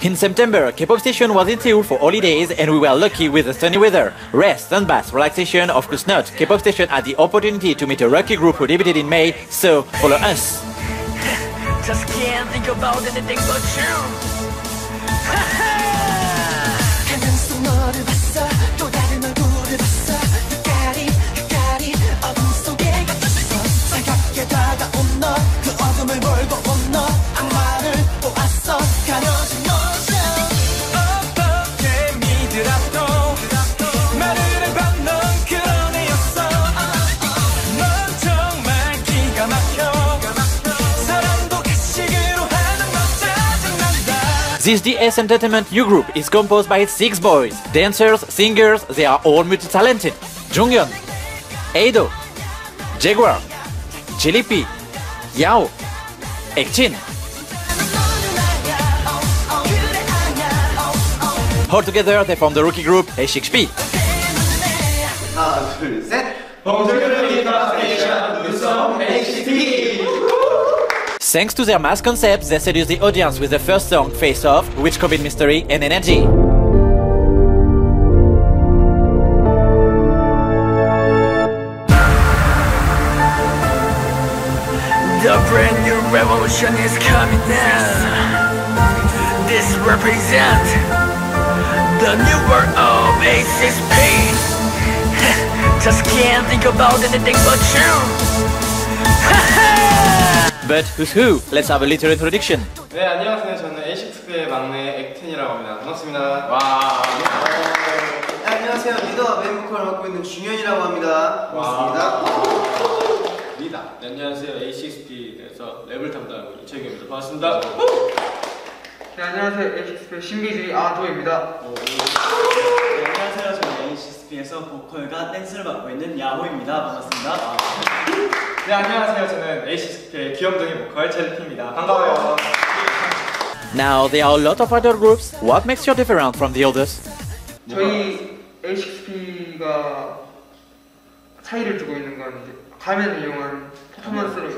In September, K-pop station was in Seoul for holidays and we were lucky with the sunny weather. Rest, sunbath, relaxation, of course not. K-pop station had the opportunity to meet a rocky group who debuted in May, so follow us. Just can't think about anything but you. This DS Entertainment new group is composed by 6 boys, dancers, singers, they are all multi-talented. Jonghyun, Ado, Jaguar, Jilipi, Yao, Ekjin. All together they form the rookie group A6P. 하나, 둘, 셋. Thanks to their mass concept, they seduce the audience with the first song, Face Off, which combine mystery and energy. The brand new revolution is coming now. This represents the new world of A6P. Just can't think about anything but you. But who's who? Let's have a little introduction. 네, 안녕하세요. 저는 A6P의 막내 액텐이라고 합니다. 반갑습니다. 와. 네, 안녕하세요. 리더 멤버컬을 맡고 있는 준현이라고 합니다. 반갑습니다. 리더. 네, 안녕하세요. A6P에서 랩을 담당하고 있는 이채규입니다. 반갑습니다. 네, 안녕하세요. A6P의 신비주의 아도입니다. 네, 안녕하세요. 저는 A6P에서 보컬과 댄스를 맡고 있는 야호입니다. 반갑습니다. 네, 안녕하세요. 저는 A6P의 귀염둥이 보컬 젤리피입니다. 반가워요. Now there are a lot of other groups. What makes you different from the others? 저희 A6P가 차이를 두고 있는 건 이제 가면을 이용한 퍼포먼스로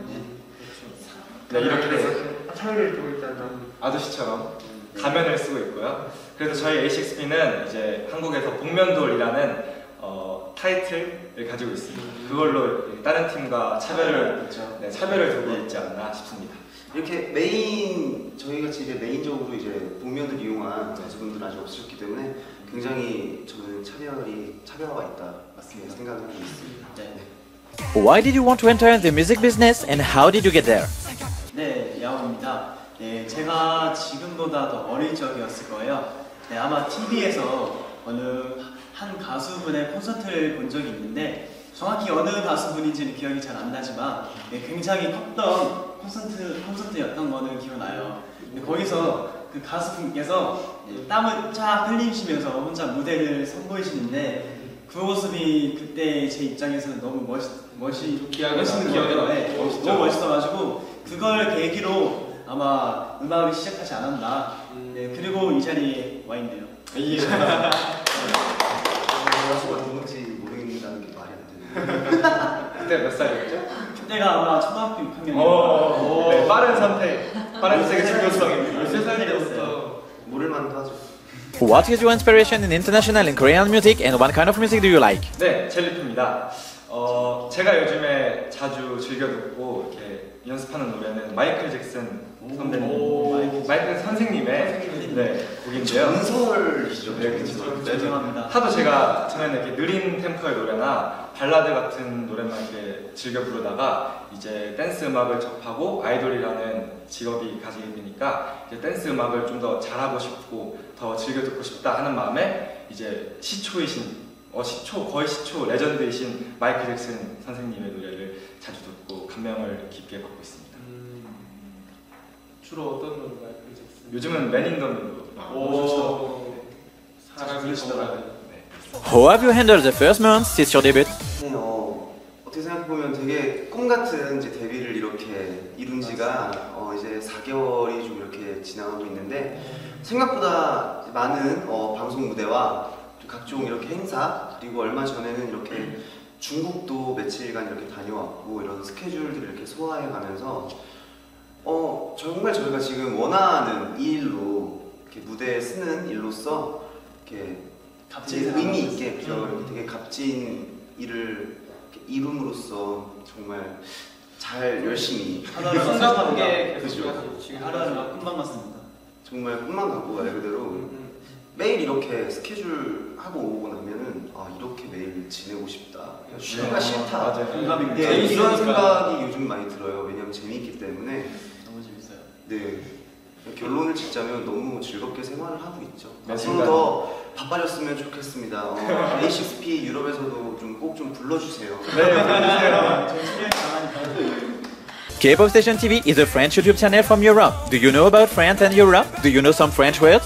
네, 이렇게 차이를 두고 있다는 아저씨처럼 가면을 쓰고 있고요. 그래서 저희 A6P는 이제 한국에서 복면돌이라는 타이틀을 가지고 있습니다. 그걸로 다른 팀과 차별을 두고 있지 않나 싶습니다. 이렇게 저희가 이제 메인적으로 이제 복면을 이용한 가수분들은 아직 없으셨기 때문에 굉장히 저는 차별화가 있다 이렇게 생각을 하고 있습니다. 네. Why did you want to enter the music business and how did you get there? 네, 야호입니다. 네, 제가 지금보다 더 어릴 적이었을 거예요. 네, 아마 TV에서 어느 한 가수분의 콘서트를 본 적이 있는데 정확히 어느 가수분인지는 기억이 잘 안 나지만 네, 굉장히 컸던 콘서트였던 거는 기억나요. 네, 거기서 그 가수분께서 네, 땀을 쫙 흘리시면서 혼자 무대를 선보이시는데 그 모습이 그때 제 입장에서는 너무 멋있는 기억이 나요. 네, 너무 멋있어가지고 그걸 계기로 아마 음악을 시작하지 않았나. 네, 그리고 이 자리에 와 있네요. 가수가 누군지 모르겠다는 게 말이 안 되네요. 그때 몇 살이었죠? 그때가 아마 초등학교 6학년이었어요. 네, 빠른 선택, 빠른 색의 중요성입니다. 13살 때였어요. 모를만도 하죠. What is your inspiration in international and Korean music and what kind of music do you like? 네, 젤리피입니다. 제가 요즘에 자주 즐겨 듣고 이렇게 연습하는 노래는 마이클 잭슨 선배님, 마이클 선생님의 곡인데요. 전설이죠. 네, 그렇죠. 죄송합니다. 하도 제가 전에는 이렇게 느린 템포의 노래나 발라드 같은 노래만 이렇게 즐겨 부르다가 이제 댄스 음악을 접하고 아이돌이라는 직업이 가지게 되니까 이제 댄스 음악을 좀 더 잘하고 싶고 더 즐겨 듣고 싶다 하는 마음에 이제 거의 시초 레전드이신 마이클 잭슨 선생님의 노래를 자주 듣고 감명을 깊게 받고 있습니다. 주로 어떤 노래 마이클 잭슨? 요즘은 맨 인 더 미로. 사람이 정말. How have you handled the first months since your debut? 네, 어떻게 생각해보면 되게 꿈같은 이제 데뷔를 이렇게 이룬 지가 이제 4개월이 좀 이렇게 지나가고 있는데 생각보다 많은 방송 무대와 각종 이렇게 행사 그리고 얼마 전에는 이렇게 중국도 며칠간 이렇게 다녀왔고 이런 스케줄들을 이렇게 소화해 가면서 정말 저희가 지금 원하는 이 일로 이렇게 무대에 쓰는 일로서 이렇게 값진 되게 의미 사람. 있게 되게 값진 일을 이렇게 이룸으로써 정말 잘 열심히 하나를 생각하게 그죠. 하나를 금방 갔습니다. 정말 꿈만 갖고 말 그대로 매일 이렇게 스케줄 하고 오고 나면은 아 이렇게 매일 지내고 싶다. 쉬기가 싫다. 맞아요. 공감이 네, 이런 재밌으니까. 생각이 요즘 많이 들어요. 왜냐면 재미있기 때문에. 너무 재밌어요. 네. 결론을 짓자면 너무 즐겁게 생활을 하고 있죠. 네, 앞으로 더 바빠졌으면 좋겠습니다. A6P 유럽에서도 좀 꼭 좀 불러주세요. 저희 출연 잘하니까. K-pop Station TV is a French YouTube channel from Europe. Do you know about France and Europe? Do you know some French words?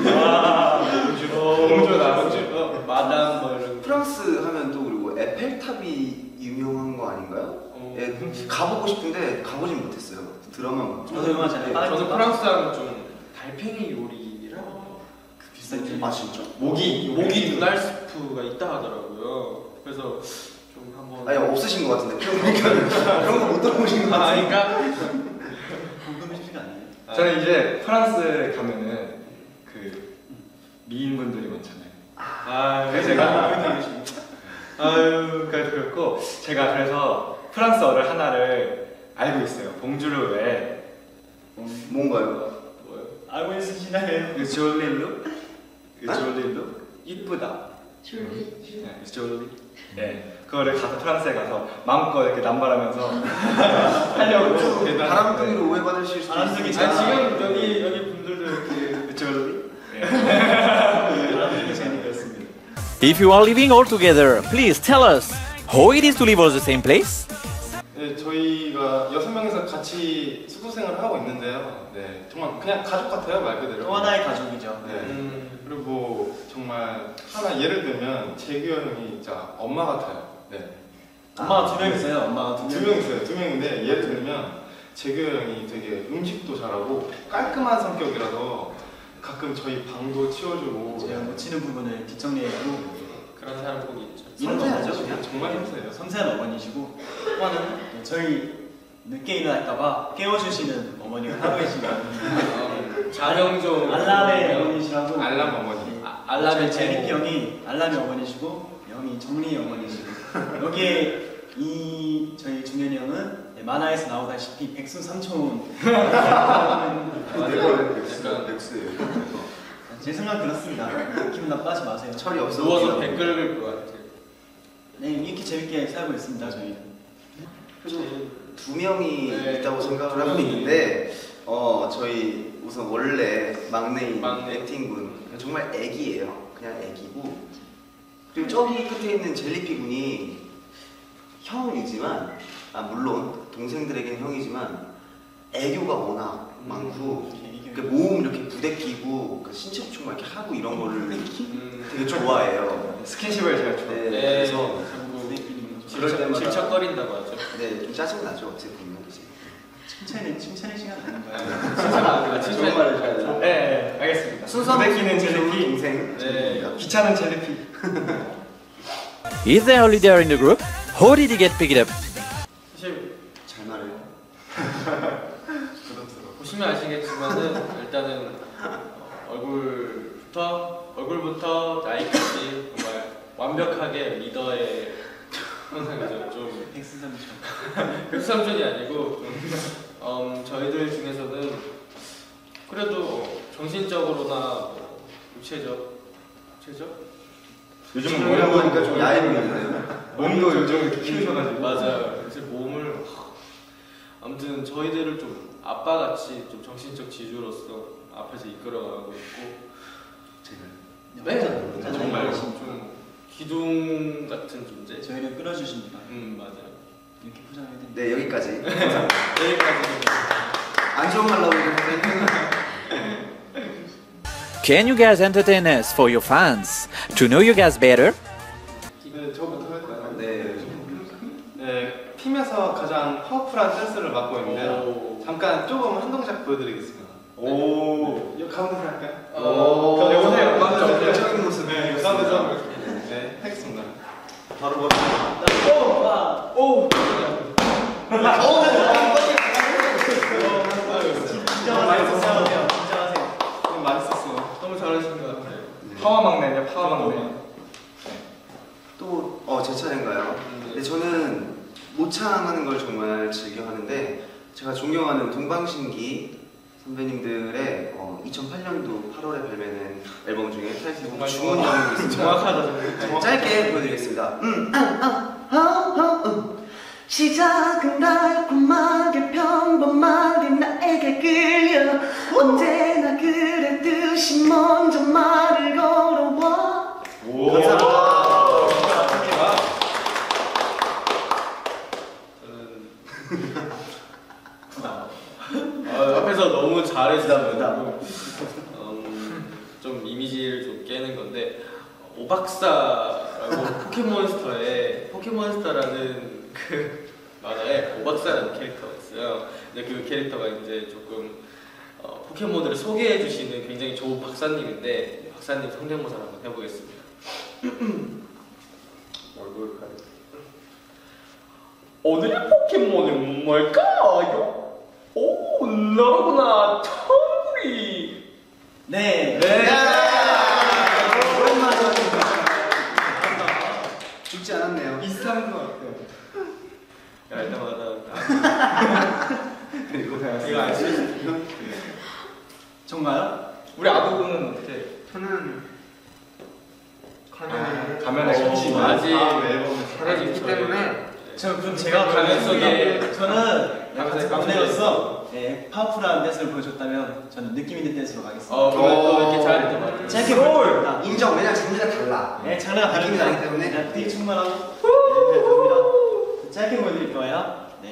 마당 뭐 이런. 프랑스 하면 또 그리고 에펠탑이 유명한 거 아닌가요? 예, 가보고 싶은데 가보진 못했어요. 드라마. 저도 영화 잘 봐요. 저는 프랑스 하면 좀 달팽이 요리랑 비슷한 게. 아 진짜? 모기 눈알 스프가 있다 하더라고요. 그래서 좀 한번. 아니 없으신 것 같은데 그런 거 못 들어보신 것 아, 같은데. 아닌가? 궁금해 싶지가 않네요. 저는 이제 프랑스에 가면은 그 미인분들이 많잖아요. 그래서 제가 그래서 그렇고 제가 그래서 프랑스어를 하나를 알고 있어요. 봉주르 외에 뭔가요? 알고 있으시나요? 졸릴루? 졸릴루? 이쁘다. 줄리. 네, 졸리. 네, 그거를 가서 프랑스에 가서 마음껏 이렇게 남발하면서 하려고 바람둥이로 오해받으실 수도 바람둥이 있으니까. 지금 여기 분들도 이렇게 졸리. 알아듣기 재밌었습니다. If you are living all together, please tell us how it is to live all the same place. 네, 저희가 6명이서 같이 숙소 생활을 하고 있는데요. 네, 정말 그냥 가족 같아요, 말 그대로. 또 하나의 가족이죠. 네. 그리고 정말 하나 예를 들면 재규 형이 진짜 엄마 같아요. 네. 엄마가 2명 있어요. 엄마가 2명. 2명 있어요. 2명인데 예를 들면 재규 형이 되게 음식도 잘하고 깔끔한 성격이라서 가끔 저희 방도 치워주고 제가 못 치는 부분을 뒷정리해주고 그런 사람 보기 있죠. 섬세하죠. 그냥 정말 섬세해요. 섬세한 어머니시고 또 하나는 저희 늦게 일어날까봐 깨워주시는 어머니가 따로 계시거든요. 장영종 알람의 어머니시라고. 알람 어머니. 알람의 제리피 형이 알람의 어머니시고 형이 정리의 어머니시고 여기에 이 저희 중현이 형은 만화에서 나오다시피 백수삼촌. 약간 백수예요. 제 생각 그렇습니다. 기분 나빠하지 마세요. 철이 없어. 누워서 댓글 긁을 것 같아요. 네, 이렇게 재밌게 살고 있습니다 저희는. 그래서 2명이 네, 있다고 생각을 두 하고 명이. 있는데 저희 우선 원래 막내인 막내. 액팅군 정말 애기예요. 그냥 애기고 그리고 저기 끝에 있는 젤리피 군이 형이지만 물론 동생들에게는 형이지만 애교가 워낙 많고 그 모음 이렇게 부대끼고 그 신체 부충 막 이렇게 하고 이런 거를 되게 좋아해요. 스킨십을 제가 좋아해요. 네, 그래서 그럴 때마다 질척거린다고 하죠. 네, 좀 짜증 나죠. 어떻게 보면 이제. 칭찬의 시간 아닌가요? 좋은 말을 잘 해요. 네, 알겠습니다. 순수한 부대끼는 젤리피, 동생. 네. 귀찮은 젤리피. Is there a leader in the group? How did he get picked up? 사실 잘 말해요. 보시면 아시겠지만은 일단은 얼굴부터 나이까지 정말 완벽하게 리더의 형상이죠. 좀 백수삼촌. 백삼촌이 아니고 좀 저희들 중에서는 그래도 정신적으로나 육체적 요즘 오래 보니까 좀 야해 보이는데요. 몸도 요즘 이렇게 키우셔가지고. 맞아요. 이제 몸을 아무튼 저희들을 좀 아빠같이 좀 정신적 지주로서 앞에서 이끌어가고 있고 네, 정말 좀 기둥 같은 존재. 저희를 끌어주십니다. 맞아요. 이렇게 포장해드립니다. 네, 여기까지. 여기까지. 안 좋은 말 나오긴 했는데. Can you guys entertain us for your fans? To know you guys better? 네, 저부터 할까요? 네. 네, 팀에서 가장 파워풀한 댄스를 맡고 있는데요. 잠깐 조금 한 동작 보여드리겠습니다. 오. 여기 가운데서 할까요? 그럼 여보세요. 적극적인 모습. 네, 가운데서. 네, 하겠습니다. 바로 뭐. 진짜 맛있었어요. 진짜 하세요. 맛있었어. 막내네, 파워 막내. 또 제 차례인가요? 네, 저는 모창하는 걸 정말 즐겨 하는데 제가 존경하는 동방신기 선배님들의 2008년도 8월에 발매된 앨범 중에 타이틀곡 주문영이 있습니다. 정확하다. 짧게 보여드리겠습니다. 시작은 달콤하게 평범하게 나에게 끌려 언제나 그랬듯이 먼저 말을 걸어와. 감사합니다. 앞에서 너무 잘해주셔서 좀 이미지를 좀 깨는 건데 오박사라고 포켓몬스터에 포켓몬스터라는 그 만화에 오박사라는 캐릭터가 있어요. 근데 그 캐릭터가 이제 조금 포켓몬들을 소개해 주시는 굉장히 좋은 박사님인데 박사님 성대모사를 한번 해보겠습니다. 얼굴 가리. 오늘의 포켓몬은 뭘까요? 오, 너로구나, 텅구리. 네. 죽지 않았네요. 비슷한 것 같아요. 야, 일단 맞아. 이거 알 수 있어. 정말요? 우리 아도군은 어떻게? 저는 가면을 가면에 같이 아직 잘해주기 때문에 그럼 제가 가면 속에 저는 가면에 막내로서 파워풀한 댄스를 보여줬다면 저는 느낌 있는 댄스로 가겠습니다. 그러면 또 이렇게 잘했던 것 같아요. 짧게 보여드립니다. 인정. 왜냐면 장르가 달라. 네, 장르가 느낌이 다릅니다. 나기 때문에. 네, 되게 충분하고 네, 됩니다. 짧게 보여드릴 거예요. 네.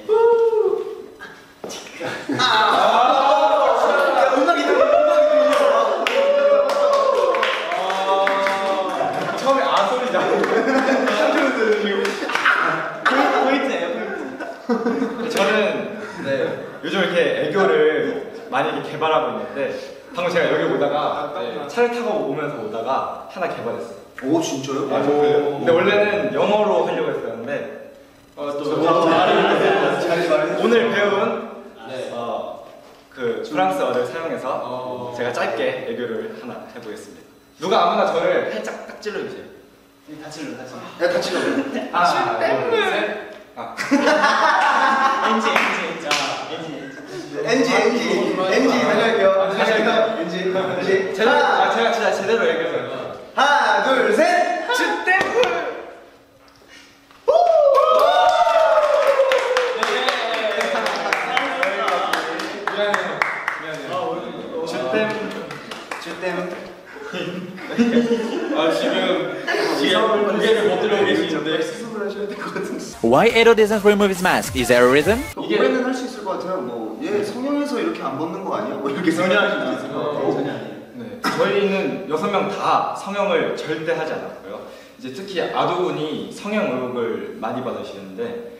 처음에 아 소리잖아. 포인트예요, 포인트. 저는 요즘 이렇게 애교를 많이 이렇게 개발하고 있는데 방금 제가 여기 오다가 차를 타고 오다가 하나 개발했어요. 오 진짜요? 근데 원래는 영어로 하려고 했었는데 오늘 배운 그 프랑스어를 사용해서 제가 짧게 애교를 하나 해보겠습니다. 누가 아무나 저를 살짝 딱 찔러주세요. 네, 다 찔러. 야 같이 가요. 하나, 둘, 셋. NG 달려갈게요. NG. 제가 진짜 제대로 얘기해서 하나 둘 셋. 지금 고개를 못 들고 계시는데 수습을 하셔야 될 것 같은데. Why Edo doesn't remove his mask? Is there a reason? 올해는 할 수 있을 것 같아요. 뭐얘 성형해서 이렇게 안 벗는 거 아니야? 뭐 이렇게 생각하실 수 있을 것 같아요. 네, 저희는 6명 다 성형을 절대 하지 않았고요. 이제 특히 아도군이 성형 의혹을 많이 받으시는데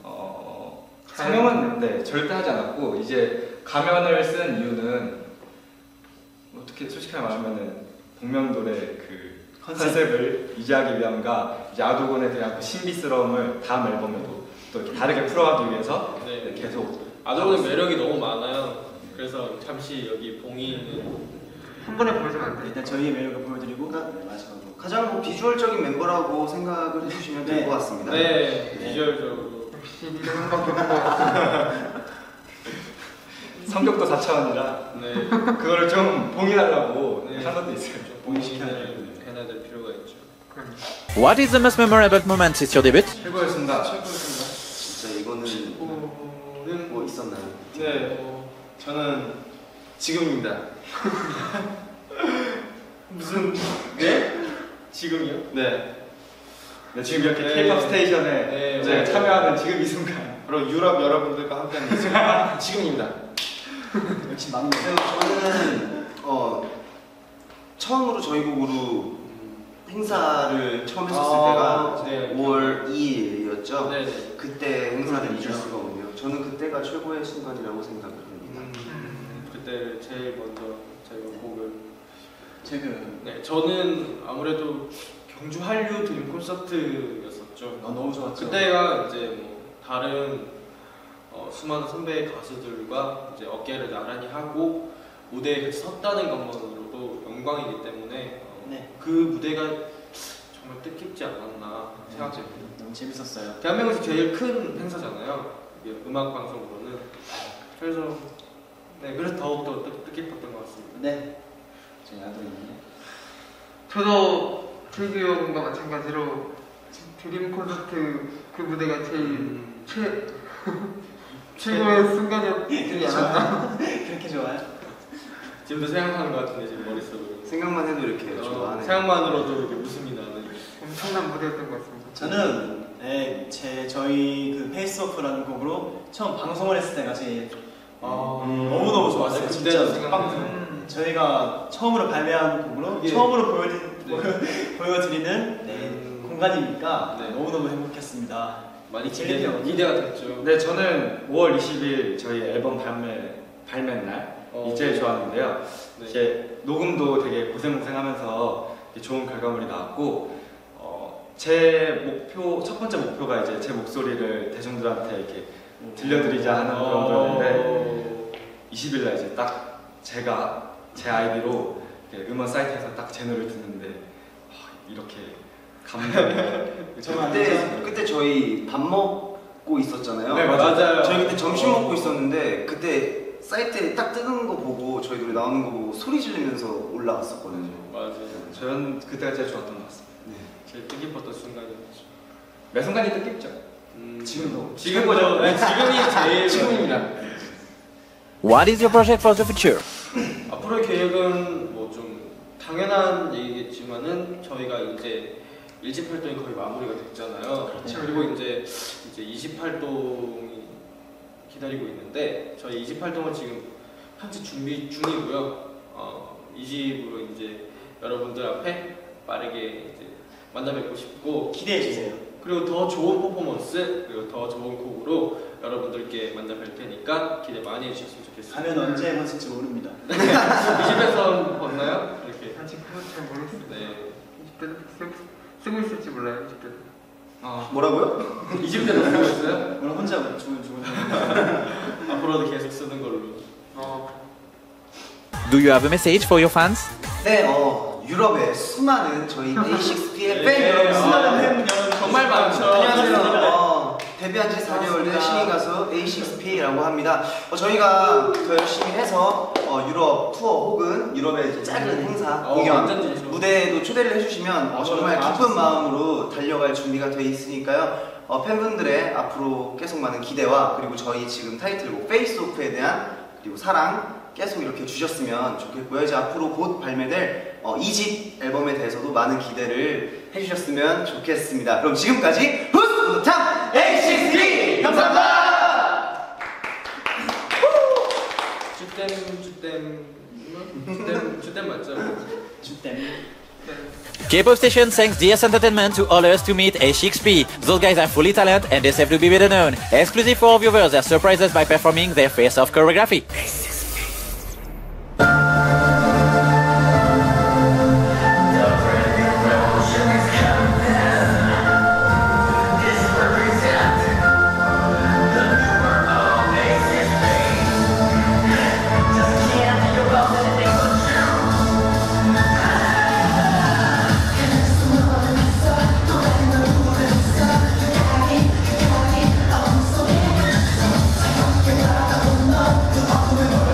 성형은 절대 하지 않았고 이제 가면을 쓴 이유는 어떻게 솔직하게 말하면은 복면돌의 그 컨셉을 유지하기 위함과 이제 아도군에 대한 그 신비스러움을 다음 앨범에도 또 이렇게 다르게 풀어가기 위해서 계속 아도군의 매력이 너무 많아요. 그래서 잠시 여기 봉이는 한 번에 보여주면 안 돼. 일단 저희의 매력을 보여드리고 마지막으로 가장 비주얼적인 멤버라고 생각을 해주시면 될 것 같습니다. 네, 비주얼적으로 역시 니들 한밖에 없고. 성격도 4차원이라 네, 그거를 좀 봉인하려고 네. 한 것도 있어요. 해야 될 필요가 있죠. What is the most memorable moment since your debut? 최고였습니다. 진짜 이거는 뭐 있었나요? 네, 저는 지금입니다. 무슨 지금이요? 네, 네, 지금 이렇게 K-pop 스테이션에 이제 참여하는 지금 이 순간 바로 유럽 여러분들과 함께하는 이 순간 지금입니다. 역시 막내. 저는 처음으로 저희 곡으로 행사를 처음 했었을 때가 네. 5월 2일이었죠. 네. 그때 행사를 잊을 수가 없네요. 저는 그때가 최고의 순간이라고 생각을 합니다. 그때 제일 먼저 저희가 곡을 최근 저는 아무래도 경주 한류 드림 콘서트였었죠. 너무 좋았죠. 그때가 이제 뭐 다른 수많은 선배 가수들과 이제 어깨를 나란히 하고 무대에 같이 섰다는 것만으로도 영광이기 때문에 네. 그 무대가 정말 뜻깊지 않았나 생각됩니다. 너무 재밌었어요. 대한민국에서 제일 큰 행사잖아요. 이게 음악 방송으로는. 그래서 네, 그래서 더욱더 뜻깊었던 것 같습니다. 네. 저희 아들이네. 저도 재규 형과 마찬가지로 드림 콘서트 그 무대가 제일 최고의 순간이었지 않았나? 그렇게 좋아요? 지금도 생각하는 것 같은데 지금 머릿속으로. 생각만 해도 이렇게 좋아하네. 생각만으로도 이렇게 웃음이 나는. 엄청난 무대였던 것 같습니다. 저는 저희 그 페이스오프라는 곡으로 처음 방송을 했을 때가 제일 너무너무 좋았어요. 진짜 저희가 처음으로 발매한 곡으로 처음으로 보여드리는 공간이니까 너무너무 행복했습니다. 많이 기대가 됐죠. 네, 저는 5월 20일 저희 앨범 발매 날 제일 좋았는데요. 네. 이제 녹음도 되게 고생하면서 좋은 결과물이 나왔고 첫 번째 목표가 이제 제 목소리를 대중들한테 이렇게 들려드리자 하는 그런 거였는데 20일 날 이제 딱 제가 제 아이디로 음원 사이트에서 딱 제 노래를 듣는데 이렇게 감동이 그때 저희 밥 먹고 있었잖아요. 네, 맞아요. 저희 그때 점심 먹고 있었는데 그때 사이트에 딱 뜨는 거 보고 저희 노래 나오는 거 보고 소리 지르면서 올라갔었거든요. 맞아요. 저는 그때가 제일 좋았던 것 같습니다. 제일 뜻깊었던 순간이었죠. 매 순간이 뜻깊죠. 지금도. 지금 거죠. 네, 지금이 제일 지금입니다. What is your project for the future? 앞으로의 계획은 뭐 좀 당연한 얘기겠지만은 저희가 이제 1집 활동이 거의 마무리가 됐잖아요. 그렇죠. 그리고 이제 2집 활동이 기다리고 있는데 저희 2집 활동은 지금 한치 준비 중이고요. 2집으로 이제 여러분들 앞에 빠르게 이제 만나 뵙고 싶고 기대해 주세요. 그리고 더 좋은 퍼포먼스 그리고 더 좋은 곡으로 여러분들께 만나 뵐 테니까 기대 많이 해주셨으면 좋겠습니다. 가면 언제 벗을지 모릅니다. 이 집에서 봤나요? 이렇게. 아직 그건 잘 모르겠어요. 네. 20대도 쓰고 있을지 몰라요. 20대도. 뭐라고요? 이 집 때도 쓰고 있어요? 오늘 혼자 죽은 앞으로도 계속 쓰는 걸로. Do you have a message for your fans? 네, 유럽의 수많은 저희 A6B의 팬 여러분, 수많은 팬 여러분 정말 많죠. 안녕하세요. 데뷔한 지 4개월 된 신인 가수 A6B라고 합니다. 저희가 더 열심히 해서 유럽 투어 혹은 유럽의 이제 작은 행사, 공연, 완전 좋죠. 무대에도 초대를 해주시면 정말 기쁜 마음으로 달려갈 준비가 돼 있으니까요. 팬분들의 앞으로 계속 많은 기대와 그리고 저희 지금 타이틀곡 페이스오프에 대한 그리고 사랑 계속 이렇게 주셨으면 좋겠고요. 이제 앞으로 곧 발매될 2집 앨범에 대해서도 많은 기대를 해주셨으면 좋겠습니다. 그럼 지금까지 후스탐 A6B 감사합니다. 주댐 맞죠? K-pop Station thanks DS Entertainment to allow us to meet A6P. Those guys are fully talented and deserve to be better known. Exclusive for our viewers, they surprise us by performing their face-off choreography. I'm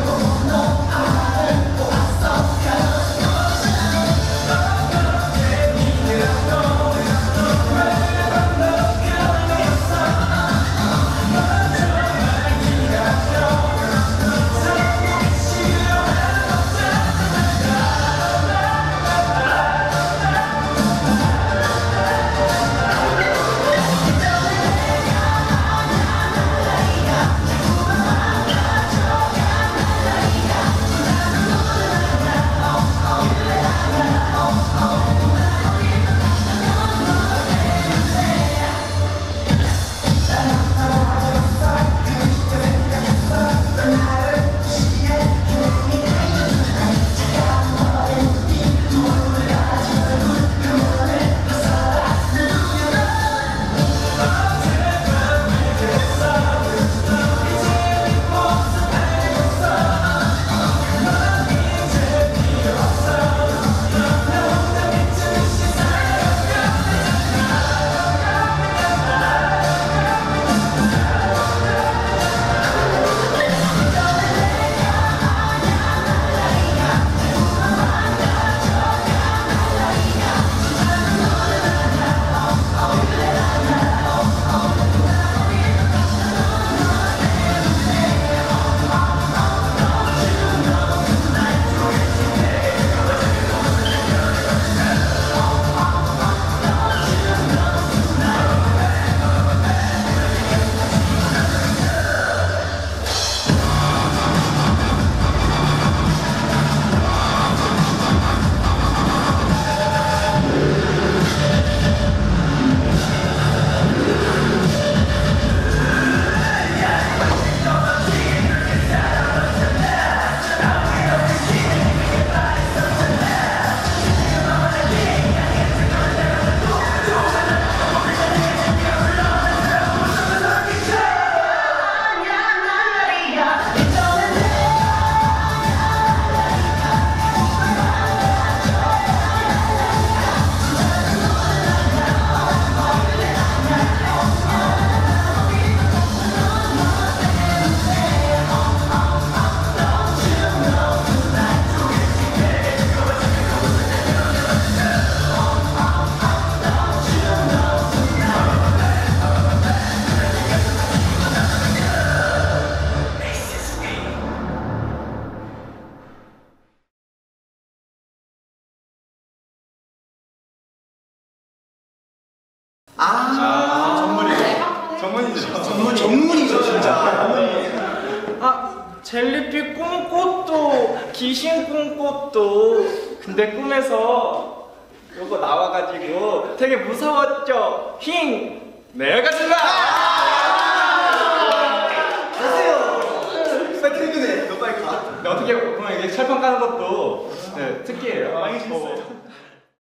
전문이죠. 전문이죠 진짜. 아, 젤리피 꿈꽃도 귀신 꿈꽃도 근데 꿈에서 요거 나와가지고 되게 무서웠죠. 힝 내가 준다. 가세요. 빨리 퇴근해. 너 빨리 가. 어떻게 보면 이게 철판 까는 것도 네, 특기예요. 많이 했어요.